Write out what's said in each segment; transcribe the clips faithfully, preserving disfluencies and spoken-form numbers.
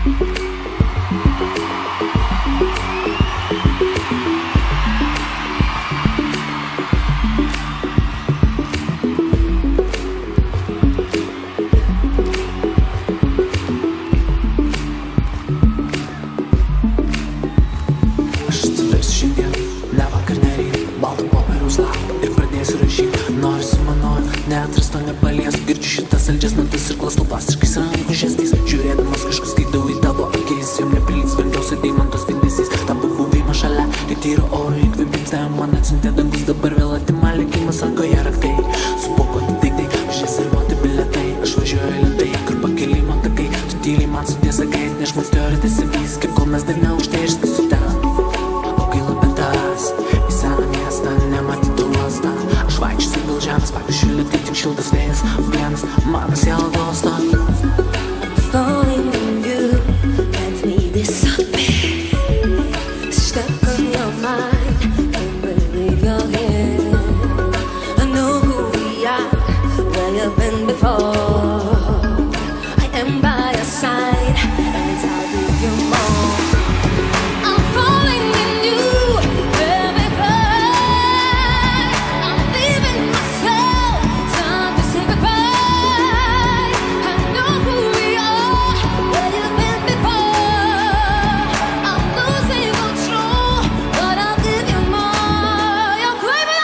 Neatrasto nepalies, girdžiu šitas saldžias natas ir klastų plastiškais rankų žestais. Žiūrėdamas kažkas skaitau į tavo akis, jom neprilygs svarbiausia deimantos spindesys. Tavo buvimas šalia, tai tyro oro įkvėpims, tai man atsiuntė dangus, dabar vėl atima likimas rankoje raktai. Supakoti daiktai, užrezervuoti bilietai, aš važiuoju lėtai, kur pakeli man takai. Tu tyliai man sudės sakai, neš man stiuardės į viską, kol mes dar neužteišti su ten. O gaila betas, į seną miestą, nematytų uostą. Aš vaikščiosiu dėl žemės, pavyzdžiui lėtai, tik šiltas vėjas, vienas manas siela glosto. Falling in you, let me disappear. Stuck on your mind, can't believe you're here. I know who we are, where you've been before. I am by your side, and I'll give you more. I'm falling in you, every cry. I'm leaving myself, time to say goodbye. I know who we are, where you've been before. I'm losing control, but I'll give you more. You're crazy.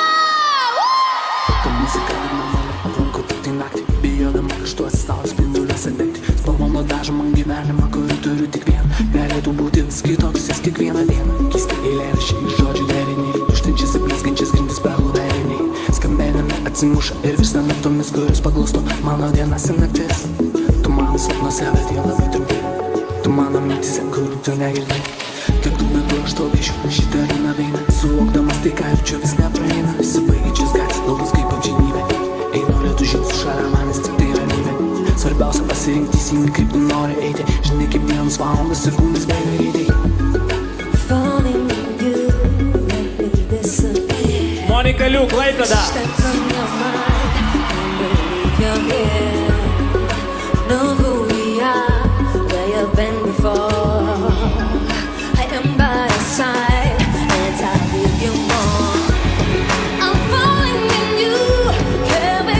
Ta muzika mano aplanko tik tai naktį, bijodama kažtu atsistojus spinduliuose degti. Spalvom nudažo man gyvenimą, kurį turiu tik vieną. Galėtų būti vis kitoks jis kiekvieną dieną. Keisti eilėraščiai, žodžių deriniai, tuštinčiais ir blizgančiais grindys perlų vėriniai. Skambėdami atsimuša ir virsta naktomis, kurios paglosto mano dienas ir naktis. Tu mano sapnuose, bet jie labai trumpi. Tu mano mintise, kurių tu negirdi. Kiek tų metų aš tau veišiu šitą vieną dainą. Suvokdamas tai, ką jaučiu, vis nepraeina. Įsibaigiančias gatvės, galbūt kaip amžinybė. Einu lėtų žingsnių šalia manęs, tik tai ramybė. Svarbiausia pasirinkti įsiminti, kaip tu nori eiti. Žinai, kaip dienos valandas sekundės bėga greitai. Falling in you, let me disappear. Monika Liu, Klaipėda. Stuck on your mind, can't believe you're here. Know who we are, where you've been before. I am by your side, and I'll give you more. I'm falling in you, every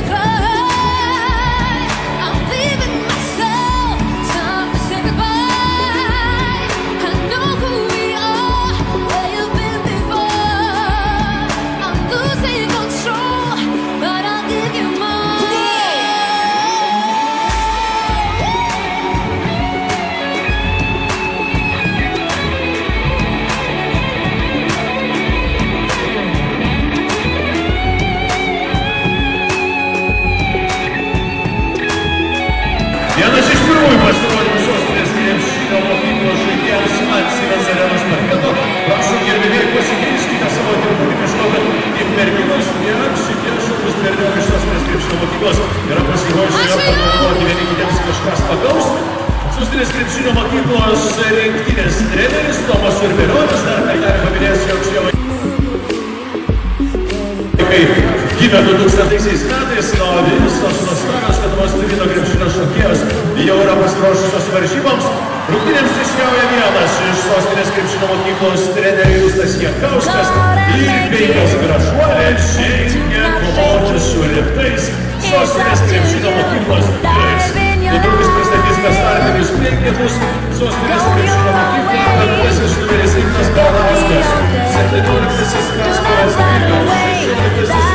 cry. I'm leaving myself, time to say goodbye. I know who we are, where you've been before. I'm losing control, but I'll give you more. Vienas iš pirmųjų pasirodymų sostinės krepšinio mokyklos žaidėjams Atsiras arenos parketo. Prašom gerbėjai, pasikeiskite savo truputį, žinau, kad tiek merginos, tiek šitie šaunūs berniukai iš sostinės krepšinio mokyklos yra pasiruošę jau pagalvoti vieni kitiems kažkas pagaus. Sostinės krepšinio mokyklos rinktinės treneris Tomas Urbelionis dar kartelį paminės, jog šie vaikai gimė du tūkstantaisiais metais, na, o visos nuostabios Lietuvos turnyro krepšinio šokėjos jau yra pasiruošusios varžyboms. Rungtynėms teisėjauja vienas iš sostinės krepšinio mokyklos trenerių Justas Jankauskas ir penkios gražuolės žengia kovoti su rimtais sostinės krepšinio mokyklos vyrais. Netrukus pristatysime startinius penketus sostinės krepšinio mokyklos penktasis numeris Ignas Barauskas, septynioliktasis Kasparas Vilnius, šešioliktasis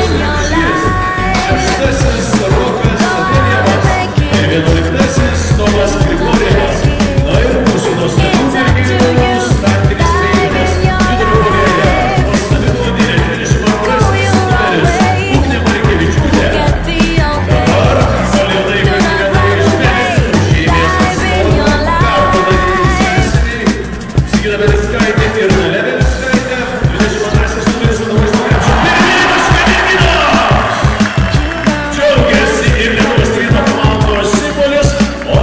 šeštasis Rokas Adelievas ir vienuoliktasis Tomas Grigorėjas. Na ir mūsų nuostabių merginų startinis treneris vidurio puolėja, nuostabi blondinė dvidešimt antrasis numeris Ugnė Markevičiūtė. Dabar solidai kaip viena iš tenisų žymės atstovų karto dalyviais Sigita Belickaitė ir Dalia Belickaitė, dvidešimt antrasis numeris Lietuvos krepšinio. Džiaugiasi ir Lietuvos ryto komandos simbolis, o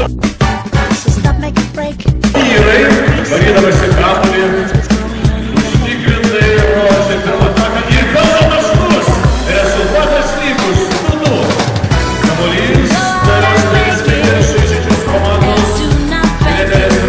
vyrai, varydamasi kamuolį, užtikrintai ruošia pirmą ataką ir gauna taškus. Rezultatas lygus du du. Kamuolys Dalios Belickaitės žaidžiančios komandos trenerės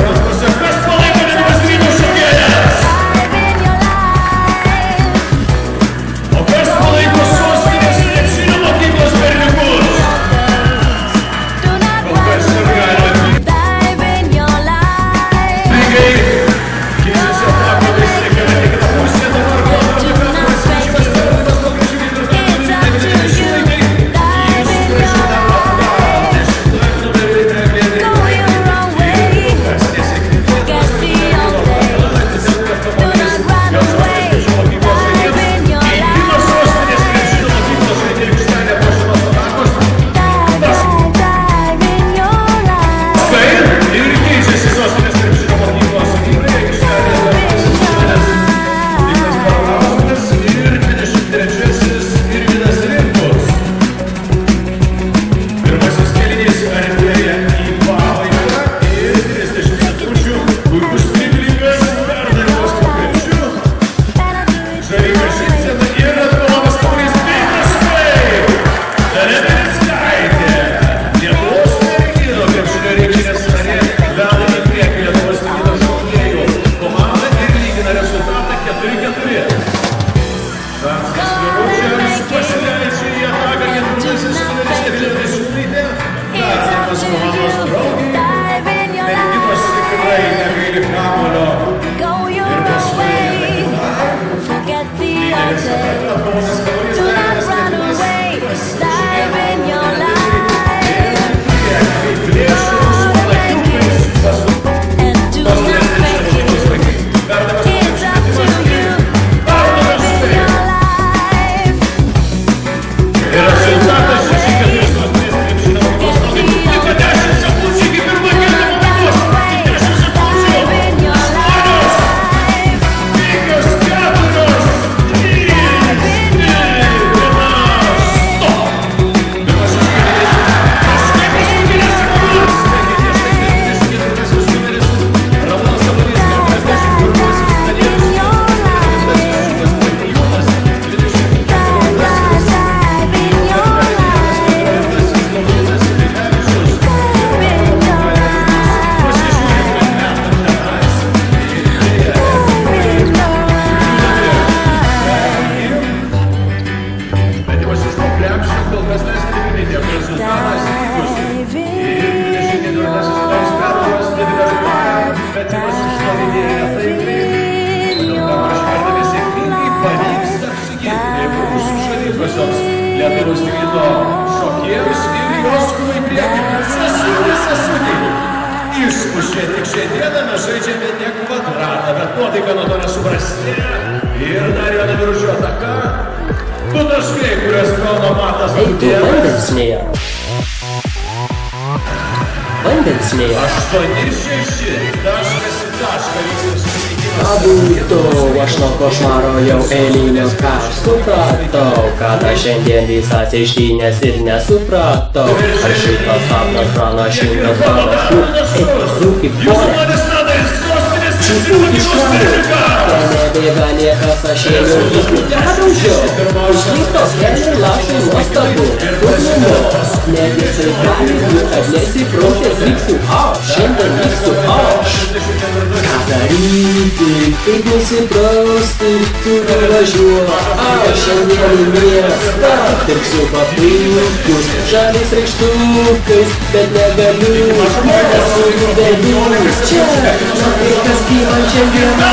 čia tik šiandieną mes žaidžiame ne kvadratą, bet nuotaika nuo to nesuprastėja. Ir dar viena viručių ataka. Du taškai, kurias pelno Matas Gudėnas. Vandensnėje. Vandensnėje. Aštuoni šeši. Taškas į tašką vyksta susitikimas. Pabūtų, aš nuo košmaro jau eilinio ką aš supratau, kad aš šiandien visas ištynės ir nesupratau. Ar šitas sapnas pranašingas panašu, esu kaip ponė. Čiūkų iš kraujo, ten nebėga niekas, aš ėjau į kūdžiau. Užlikto keliai lašai nuostabu, kurnumo. Negi tai gali būti, kad nesiprausęs vyksiu aš, šiandien vyksiu aš. Ką daryti, kaip nusiprausti, kur važiuoju aš šiandien į miestą. Pirksiu paprikus, žaliais reikštukais, bet negaliu, nesu juvelys čia. Ir kas man šiandieną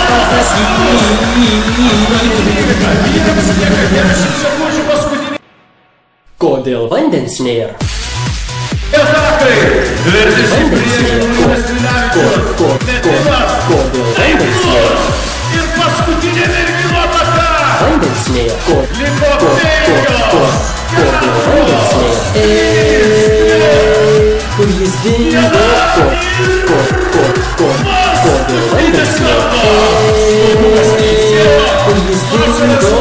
pasakyti. Kodėl vandensnėje? Atakai! Vertis į priekį, Kodėl vandensnėje? ir paskutinė mergino ataka! Vandensnėje. Liko penkios! Kodėl vandensnėje? Kur jis dingo? Kodėl vandensnėje? Kur jis dingo?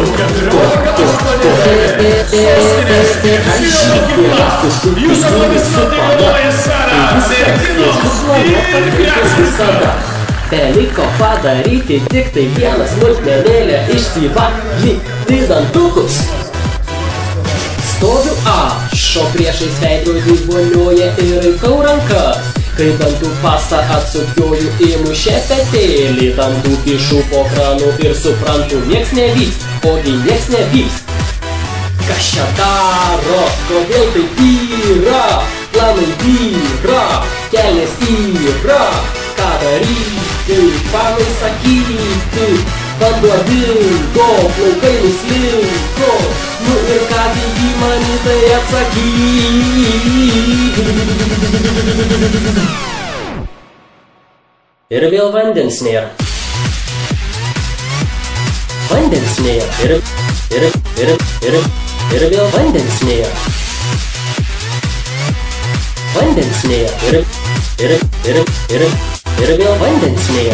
Jūs aplaudismentai vėluoja Sara! Merginos! Ir Visada beliko padaryti tik tai vieną smulkmenėlę, išsivalyti dantukus. Stoviu aš, o priešais veidrodį volioja ir raikau rankas. Kai dantų pastą atsukioju, imu šepetėlį, dantų kišu po kranu ir suprantu, nieks nevyks, ogi nieks nevyks. Kas čia daro, kodėl taip yra, planai yra, kelias yra, ką daryti, panai sakyti, vanduo dingo, plaukai nuslinko, nu ir ką į mani tai atsakyti. Ir vėl vandens nėra. Vandens nėra. Ir, ir, ir, ir, ir vėl vandens nėra. Vandens nėra. Ir, ir, ir, ir, ir vėl vandens nėra.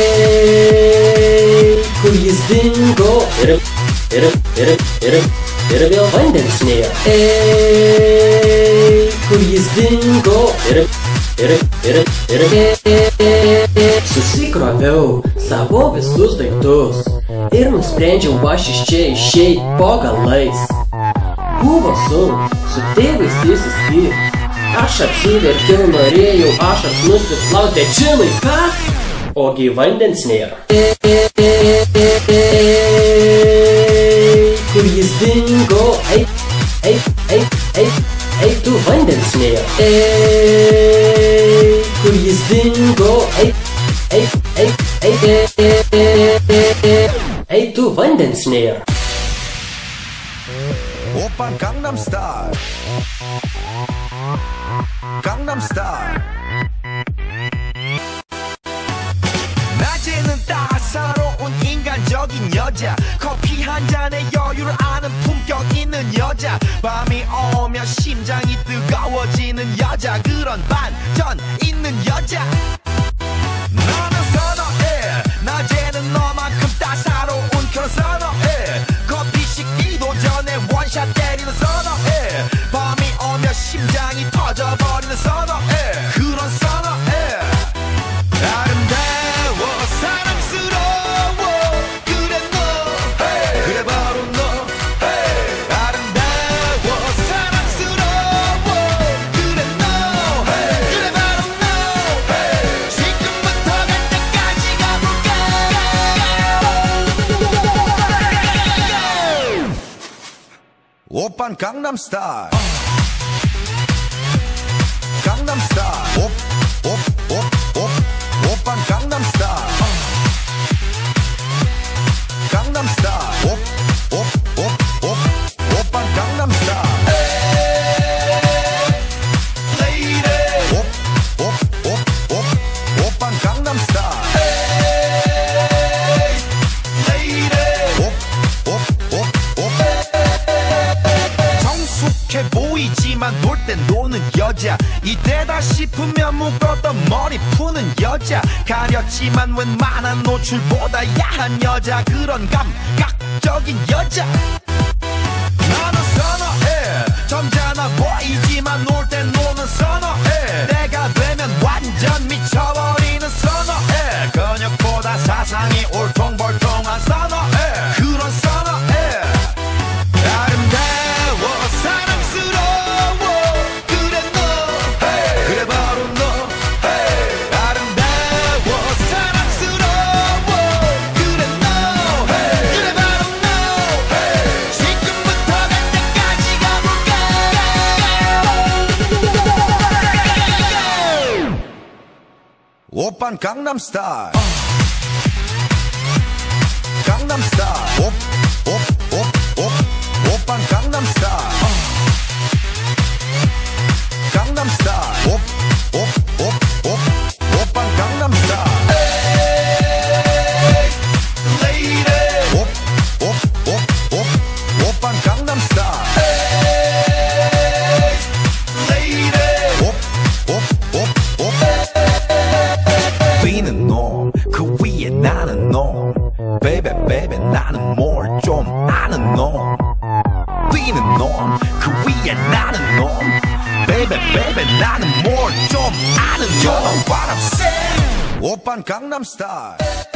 Ei, kur jis dingo? Ir, ir, ir, ir, ir vėl vandens nėra. Ei, kur jis dingo? Ir, ir, ir, ir, susikroviau savo visus daiktus ir nusprendžiau aš iš čia išeit po galais. Buvo sunku su tėvais išsiskirti. Aš apsiverkiau, norėjau ašas nusiplaut, bet žinai ką? Ogi vandens nėra. Kur jis dingo? Ei, ei, ei, ei, ei, tu vandens nėra. Ei, kur jis dingo? Ei, ei, ei, ei, ei, ei, tu vandens nėra. Oppa Gangnam Style. Gangnam Style. 낮에는 따사로운 인간적인 여자, 커피 한 잔에 여유를 아는 품격 있는 여자, 밤이 오면 심장이 뜨거워지는 여자, 그런 반전 있는 여자. 너는 선호해, 낮에는 너만큼 따사로운 그런 선호해, 커피 식기도 전에 원샷 때리는 선호해, 밤이 오면 심장이 터져버리는 선호해, 그런 선호해. 아름다워 사랑스러워 그래 너, hey. 그래 바로 너, hey. 아름다워 사랑스러워 그래 너, hey. 그래 바로 너, hey. 지금부터 갈 때까지 가볼까. 오빤 강남 스타일. 강남 스타일. 옵, 옵, 옵, 옵. 오빤 강남 스타일. 강남 스타일. 옵, 옵, 옵, 옵. 오빤 강남 스타일. Lady. 옵, 옵, 옵, 옵. 여자 가렸지만 웬만한 노출보다 야한 여자 그런 감각적인 여자 나는 선어해 점잖아 보이지만 놀 땐 노는 선어해 내가 되면 완전 미쳐버리는 선어해 근육보다 사상이 울퉁불퉁한 선어해 그런 선어해 아름다워 사랑스러워 그래 너 hey. 그래 바로 너 hey. 아름다워 사랑스러워 그래 너 hey. 그래 바로 너 hey. 지금부터 갈 때까지 가볼까 오빤 강남스타일 강남스타일 오, 오, 오, 오, 오빤 강남스타일 강남스타일 오, 오, 오, 오, 오빤 강남스타일 에이 레이디 오, 오, 오, 오, 오빤 강남스타일 에이 레이디 오, 오, 오, 오 뛰는 놈 그 위에 나는 놈 Baby baby 나는 뭘 좀 아는 놈 뛰는 놈 그 위에 나는 놈 Baby baby 나는 뭘 좀 아는 놈 You know what I'm saying 오빤 강남스타일